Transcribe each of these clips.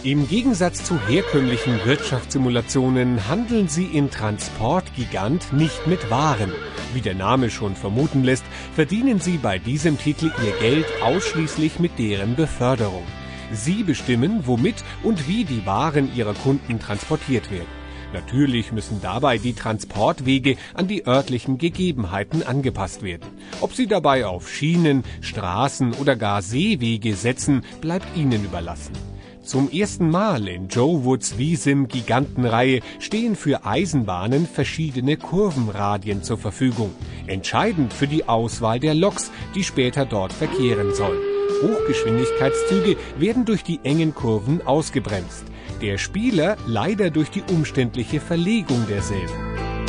Im Gegensatz zu herkömmlichen Wirtschaftssimulationen handeln Sie in Transport Gigant nicht mit Waren. Wie der Name schon vermuten lässt, verdienen Sie bei diesem Titel Ihr Geld ausschließlich mit deren Beförderung. Sie bestimmen, womit und wie die Waren Ihrer Kunden transportiert werden. Natürlich müssen dabei die Transportwege an die örtlichen Gegebenheiten angepasst werden. Ob Sie dabei auf Schienen, Straßen oder gar Seewege setzen, bleibt Ihnen überlassen. Zum ersten Mal in Joe Woods V-Sim Gigantenreihe stehen für Eisenbahnen verschiedene Kurvenradien zur Verfügung. Entscheidend für die Auswahl der Loks, die später dort verkehren sollen. Hochgeschwindigkeitszüge werden durch die engen Kurven ausgebremst. Der Spieler leider durch die umständliche Verlegung derselben.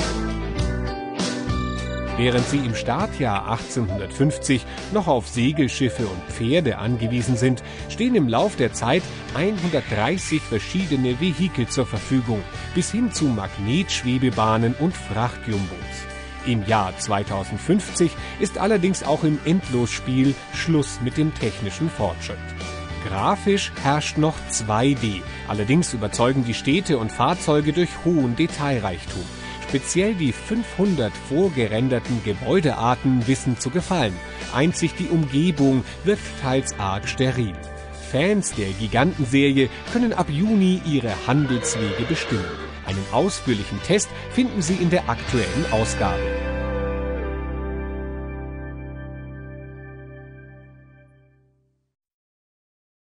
Während sie im Startjahr 1850 noch auf Segelschiffe und Pferde angewiesen sind, stehen im Lauf der Zeit 130 verschiedene Vehikel zur Verfügung, bis hin zu Magnetschwebebahnen und Frachtjumbos. Im Jahr 2050 ist allerdings auch im Endlosspiel Schluss mit dem technischen Fortschritt. Grafisch herrscht noch 2D, allerdings überzeugen die Städte und Fahrzeuge durch hohen Detailreichtum. Speziell die 500 vorgerenderten Gebäudearten wissen zu gefallen. Einzig die Umgebung wirkt teils arg steril. Fans der Gigantenserie können ab Juni ihre Handelswege bestimmen. Einen ausführlichen Test finden Sie in der aktuellen Ausgabe.